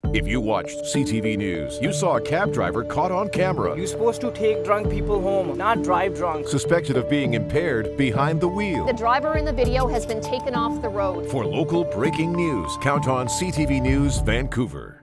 If you watched CTV News, you saw a cab driver caught on camera. You're supposed to take drunk people home, not drive drunk. Suspected of being impaired behind the wheel. The driver in the video has been taken off the road. For local breaking news, count on CTV News Vancouver.